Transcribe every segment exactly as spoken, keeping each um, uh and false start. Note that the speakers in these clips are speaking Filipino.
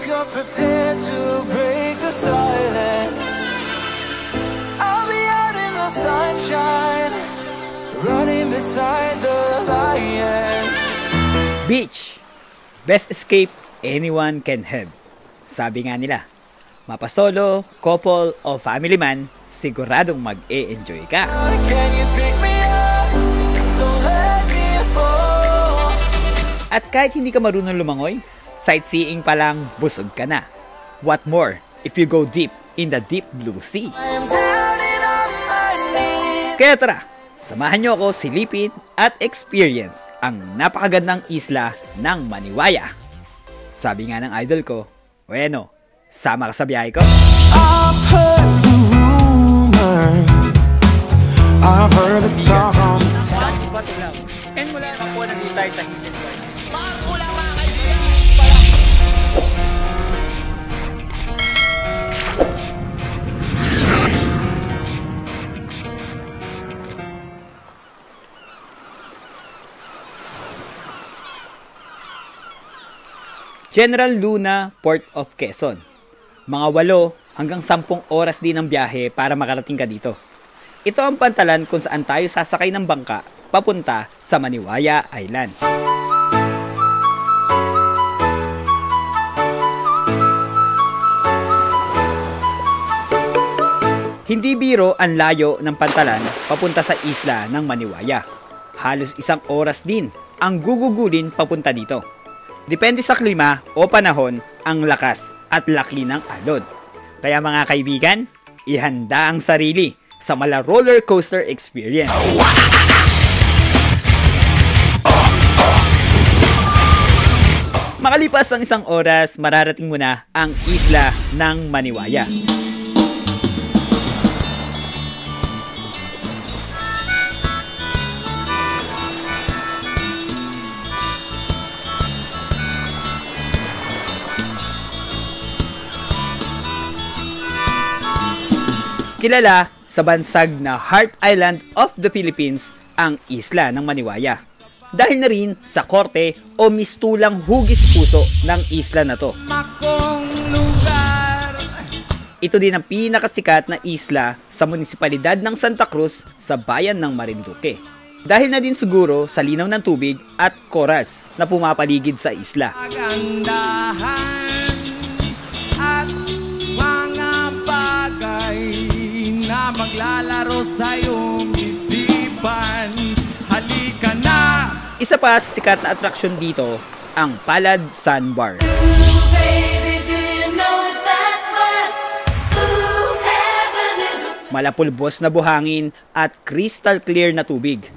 you're prepared to break the silence, I'll be out in the sunshine, running beside the lions. Beach, best escape anyone can have. Sabi nga nila, mapasolo, couple o family man, siguradong mag-e-enjoy ka. Can you pick me up? Don't let me fall. At kahit hindi ka marunong lumangoy, sightseeing pa lang busog ka na. What more if you go deep in the deep blue sea? I'm down and on my knees. Kaya tara, samahan nyo ako silipin at experience ang napakagandang isla ng Maniwaya. Sabi nga ng idol ko, bueno, sama ka sa biyahe ko. I've heard the rumor, I've heard the talk. Saan ba tulaw? And mula naman po nandito tayo sa Hidden Garden. Makulang mga kaibigan. General Luna, Port of Quezon. Mga walo hanggang sampung oras din ang biyahe para makarating ka dito. Ito ang pantalan kung saan tayo sasakay ng bangka papunta sa Maniwaya Island. Hindi biro ang layo ng pantalan papunta sa isla ng Maniwaya. Halos isang oras din ang gugugulin papunta dito. Depende sa klima o panahon ang lakas at laki ng alon. Kaya mga kaibigan, ihanda ang sarili sa mala roller coaster experience. Makalipas ang isang oras, mararating mo na ang isla ng Maniwaya. Kilala sa bansag na Heart Island of the Philippines ang isla ng Maniwaya. Dahil na rin sa korte o mistulang hugis puso ng isla na to. Ito din ang pinakasikat na isla sa munisipalidad ng Santa Cruz sa bayan ng Marinduque. Dahil na din siguro sa linaw ng tubig at corals na pumapaligid sa isla. At mga bagay na maglalaro sa iyong isipan, halika na! Isa pa sa sikat na atraksyon dito, ang Palad Sandbar. Ooh, baby, do you know that's what? Ooh, heaven is a... Malapulbos na buhangin at crystal clear na tubig.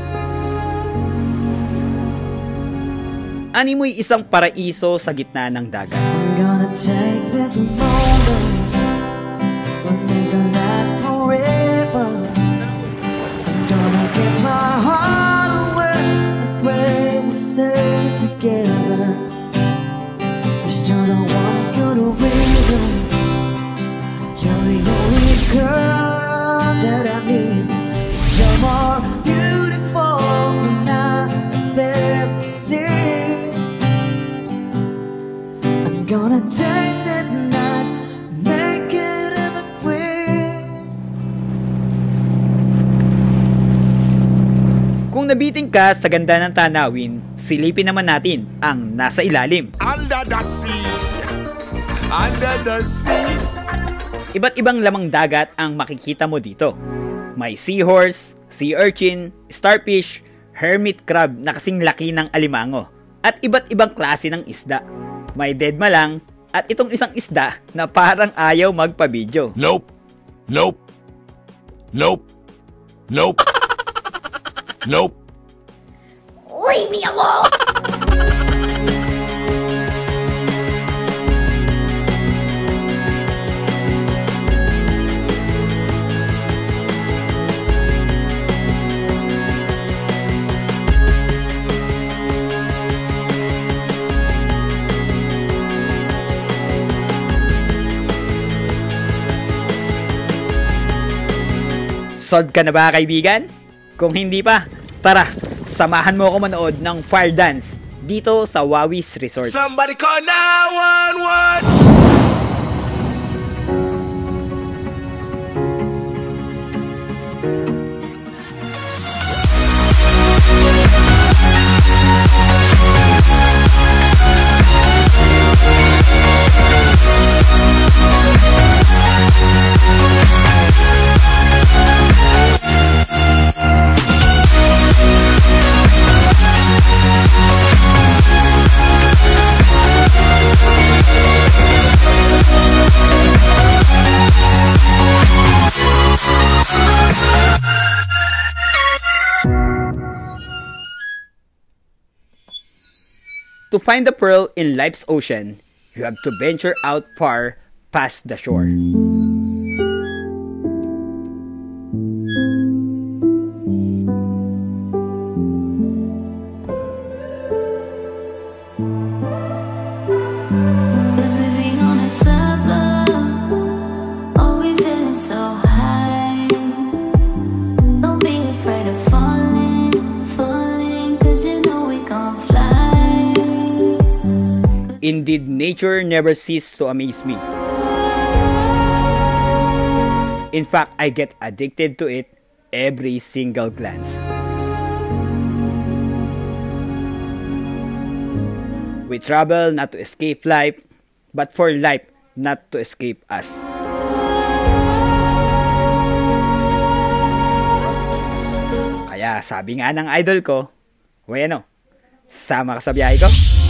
Animoy isang paraiso sa gitna ng dagat. I'm gonna take this moment and make it last forever. I'm gonna give my heart away and pray we'll stay together. Cause you're the one good reason. You're the only girl that I need. Cause you're more beautiful than I've ever seen. I'm gonna take this night, make it evergreen. Kung nabiting ka sa ganda ng tanawin, silipin naman natin ang nasa ilalim. Under the sea, under the sea. Iba't ibang lamang dagat ang makikita mo dito. May seahorse, sea urchin, starfish, hermit crab na kasing laki ng alimango, at iba't ibang klase ng isda. May dead malang at itong isang isda na parang ayaw magpa-video. Nope. Nope. Nope. Nope. Nope. Leave me alone! Sold ka na ba, kaibigan? Kung hindi pa, tara, samahan mo ako manood ng fire dance dito sa Wawis Resort. Somebody call nine one one. To find the pearl in life's ocean, you have to venture out far past the shore. Cause we be on a tough love. Oh, we feeling so high. Don't be afraid of falling, falling. Cause you know we gon' fly. Indeed, nature never ceases to amaze me. In fact, I get addicted to it every single glance. We travel not to escape life, but for life not to escape us. Kaya sabi nga ng idol ko, bueno, sama ka sa biyahe ko.